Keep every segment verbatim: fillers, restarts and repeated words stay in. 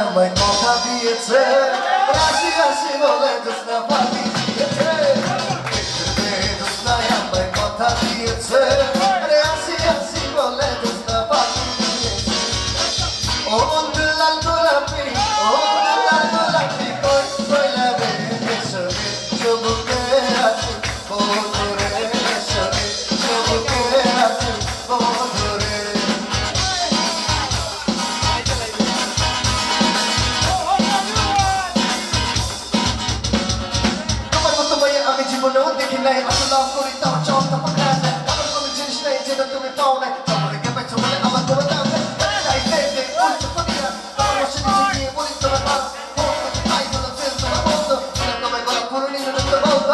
আমায় কথা দিয়েছে রাশি রাশি বলে জোৎস্না পাখি দিয়েছে জোৎস্নায় আমায় কথা দিয়েছে রাশি রাশি বলে জোৎস্না পাখি দিয়েছে ও বন্ধু লাল গোলাপি ও বন্ধু লাল গোলাপি কই কইলা রে এসরে চুবুকে আছি বন্ধুরে এসরে চুবুকে আছি বন্ধুরে আমি জীবনেও দেখি নাই আসলে লাভ করি তাও চল তা পাকা যায় আমার কোনো জিনিস নেই যেটা তুমি পাও নাই তোমার গেপে চলে আমার কোনো দাম নেই তাই দে দে উল্টো করিয়া তোমার বসে নিচে গিয়ে বলি তোমার বাস তাই বলো ফেল তোমার বলতো তোমার গলা পুরো নিয়ে তো বলতো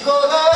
করে